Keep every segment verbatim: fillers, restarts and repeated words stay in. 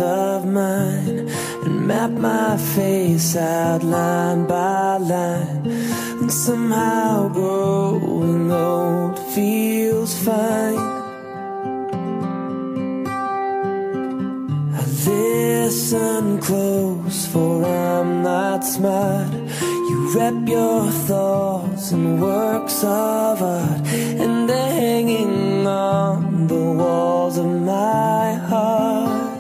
of mine and map my face out line by line. And somehow growing old feels fine. I listen close, for I'm not smart. You wrap your thoughts in works of art, and they're hanging on the walls of my heart.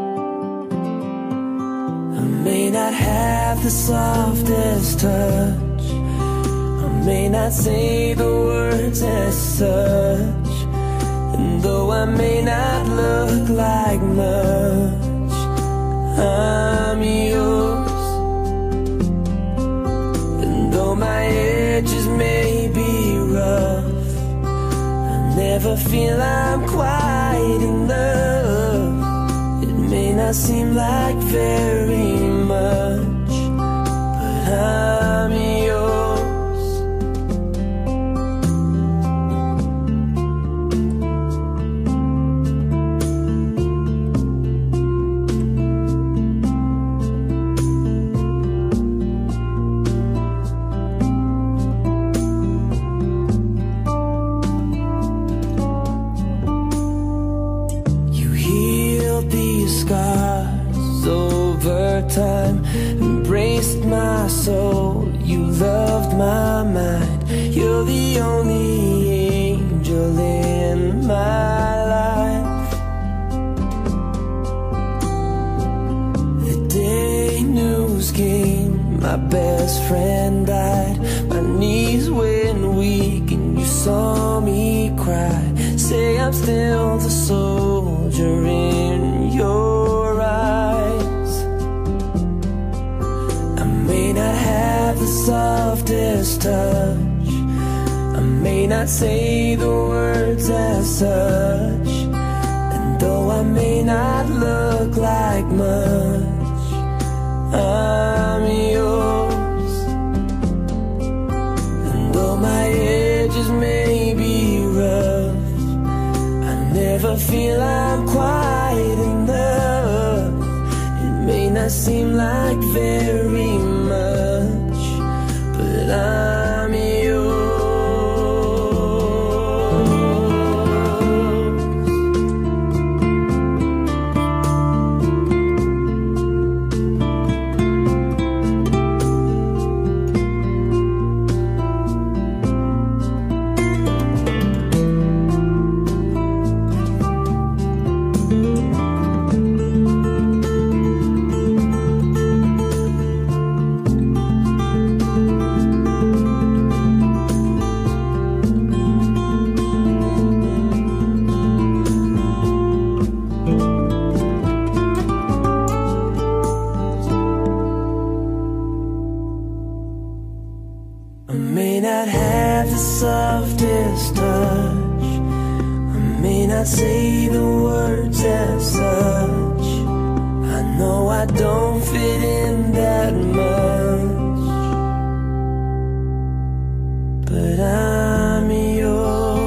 I may not have the softest touch, I may not say the words as such, and though I may not look like much, I'm yours. And though my edges may be rough, I never feel I'm quite enough. It may not seem like very much, but I'm yours. Scars over time embraced my soul. You loved my mind. You're the only angel in my life. The day news came, my best friend died. My knees went weak and you saw me cry. Say I'm still the soldier in your eyes. I may not have the softest touch, I may not say the words as such, and though I may not look like much, I'm yours. And though my edges may be rough, never feel I'm quite enough. It may not seem like very much, but I'm yours. Softest touch, I may not say the words as such. I know I don't fit in that much, but I'm yours.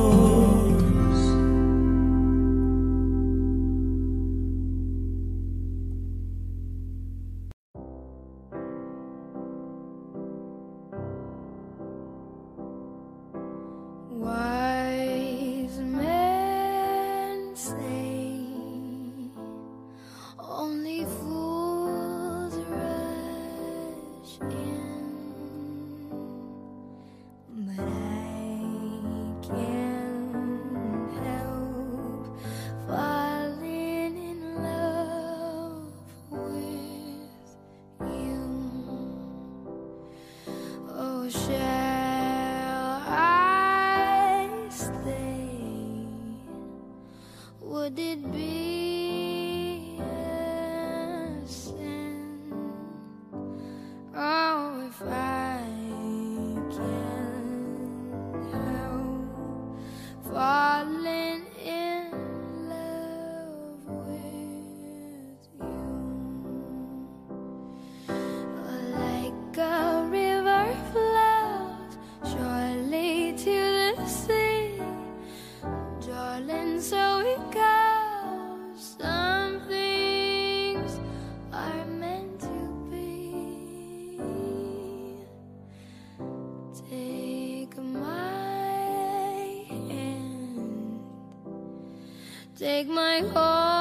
Wise men say only fools Take my heart.